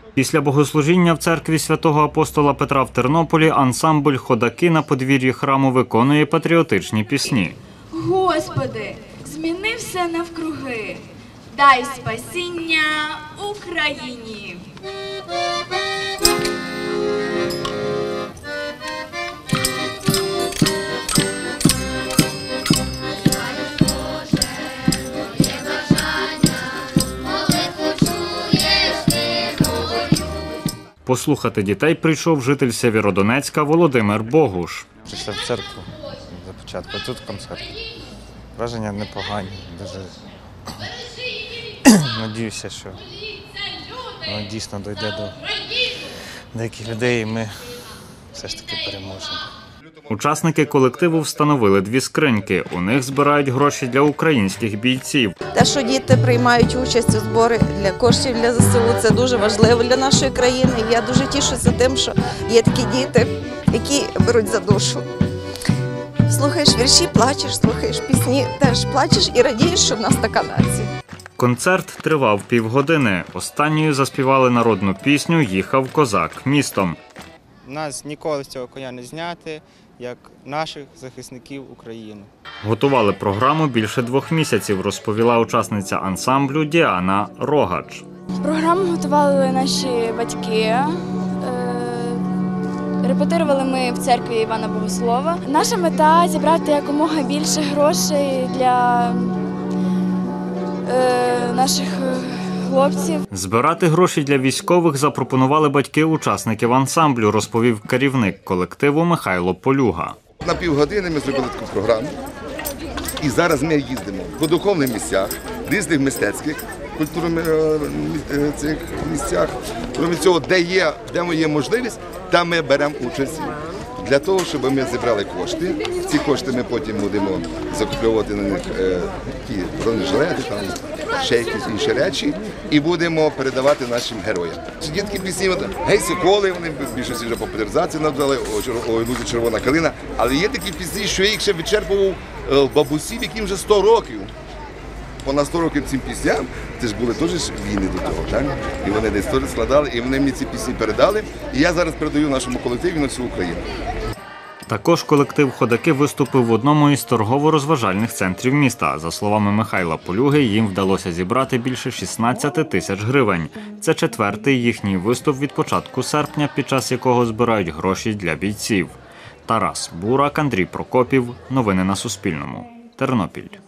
Після богослужіння в церкві святого апостола Петра в Тернополі ансамбль «Ходаки» на подвір'ї храму виконує патріотичні пісні. Господи, зміни все навкруги, дай спасіння Україні. Послухати дітей прийшов житель Сєвєродонецька Володимир Богуш. Прийшли в церкву за початку, а тут концерт. Враження непогані, дуже надіюся, що воно дійсно дійде до деяких людей і ми все ж таки переможемо. Учасники колективу встановили 2 скриньки. У них збирають гроші для українських бійців. Те, що діти приймають участь у зборі для коштів для ЗСУ, це дуже важливо для нашої країни. І я дуже тішуся тим, що є такі діти, які беруть за душу. Слухаєш вірші, плачеш, слухаєш пісні, теж плачеш і радієш, що в нас така нація. Концерт тривав півгодини. Останньою заспівали народну пісню «Їхав козак містом». Нас ніколи з цього коня не зняти, як наших захисників України. Готували програму більше 2 місяців, розповіла учасниця ансамблю Діана Рогач. Програму готували наші батьки. Репетирували ми в церкві Івана Богослова. Наша мета – зібрати якомога більше грошей для наших хлопців. Збирати гроші для військових запропонували батьки учасників ансамблю, розповів керівник колективу Михайло Полюга. На півгодини ми зробили таку програму, і зараз ми їздимо по духовних місцях, різних мистецьких культурних цих місцях. Крім цього, де є можливість, там ми беремо участь для того, щоб ми зібрали кошти. Ці кошти ми потім будемо закуповувати на них ті бронежилети, там ще якісь інші речі, і будемо передавати нашим героям. Дітки пісні «Гей, соколи», вони в більшості вже популяризації надали, «Ой, лузі червона калина», але є такі пісні, що я їх ще вичерпував бабусів, яким вже 100 років. Понад 100 років цим пісням, це ж були теж війни до того, так? І вони десь теж складали, і вони мені ці пісні передали, і я зараз передаю нашому колективі на всю Україну. Також колектив «Ходаки» виступив в одному із торгово-розважальних центрів міста. За словами Михайла Полюги, їм вдалося зібрати більше 16 тисяч гривень. Це 4-й їхній виступ від початку серпня, під час якого збирають гроші для бійців. Тарас Бурак, Андрій Прокопів. Новини на Суспільному. Тернопіль.